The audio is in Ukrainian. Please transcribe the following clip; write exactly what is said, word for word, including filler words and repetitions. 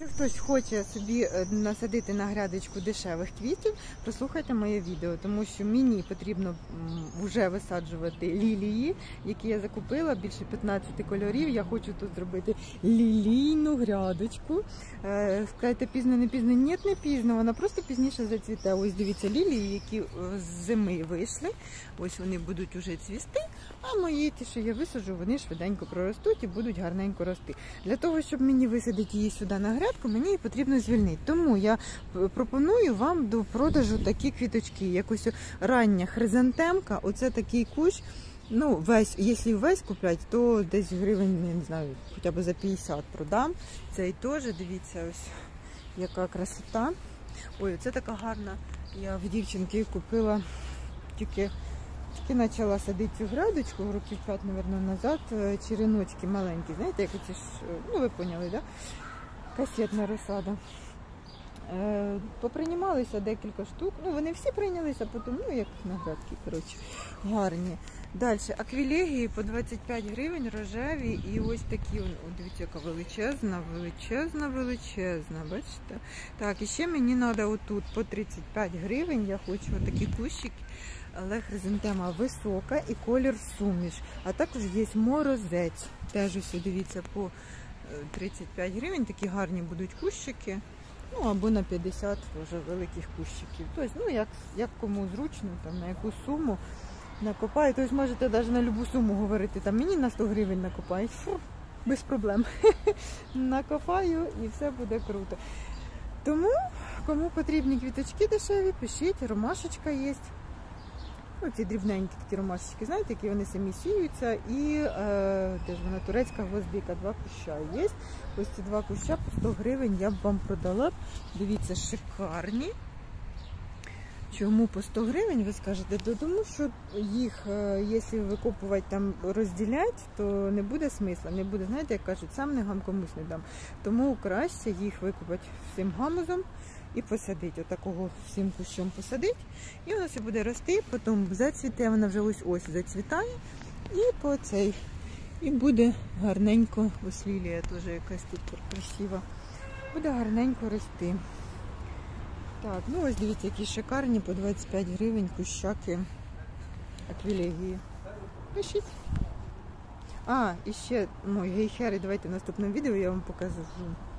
Якщо хтось хоче собі насадити на грядочку дешевих квітів, прослухайте моє відео, тому що мені потрібно вже висаджувати лілії, які я закупила, більше п'ятнадцяти кольорів. Я хочу тут зробити лілійну грядочку. Скажете, пізно, не пізно? Ні, не пізно, вона просто пізніше зацвіте. Ось дивіться, лілії, які з зими вийшли, ось вони будуть уже цвісти, а мої, ті, що я висаджу, вони швиденько проростуть і будуть гарненько рости. Для того, щоб мені висадити її сюди на грядку, мені її потрібно звільнити. Тому я пропоную вам до продажу такі квіточки. Якось рання хризантемка, оце такий кущ. Ну, весь, якщо весь купляти, то десь гривень, я не знаю, хоча б за п'ятдесят продам. Цей теж, дивіться, ось яка красота. Ой, це така гарна. Я в дівчинки купила, тільки, тільки почала садити цю грядочку, років п'ять, мабуть, назад, череночки маленькі, знаєте, як оці ж, ну ви поняли, да? Касетна розсада. Е, поприймалися декілька штук. Ну, вони всі прийнялися, потім, ну, як на грядки, коротше, гарні. Далі, аквілегії по двадцять п'ять гривень, рожеві, і ось такі, о, дивіться, яка величезна, величезна, величезна, бачите? Так, і ще мені треба отут по тридцять п'ять гривень, я хочу отакі кущики, але хризантема висока і колір суміш. А також є морозець, теж ось, дивіться, по тридцять п'ять гривень, такі гарні будуть кущики. Ну, або на п'ятдесят вже великих кущиків. Тобто, ну, як, як кому зручно, там, на яку суму накопаю. Тобто, можете навіть на любу суму говорити, там, мені на сто гривень накопають. Фу, без проблем. Накопаю і все буде круто. Тому, кому потрібні квіточки дешеві, пишіть, ромашечка є. Оці дрібненькі такі ромашечки, знаєте, які вони самі сіються. І е, де ж вона, турецька гвоздика, два куща є. Ось ці два куща по сто гривень я б вам продала. Дивіться, шикарні. Чому по сто гривень, ви скажете? Тому що їх, е, якщо викопувати, там розділяти, то не буде смисла. Не буде, знаєте, як кажуть, сам не гам, комусь не дам. Тому краще їх викопати всім гамузом і посадити, отакого всім кущом посадити, і воно все буде рости, потім зацвіте, вона вже ось-ось зацвітає, і по цей, і буде гарненько, ось лілія теж якась тут красива, буде гарненько рости. Так, ну ось дивіться, які шикарні, по двадцять п'ять гривень кущаки аквілегії. Пишіть. А, і ще мої гейхери, давайте в наступному відео я вам покажу.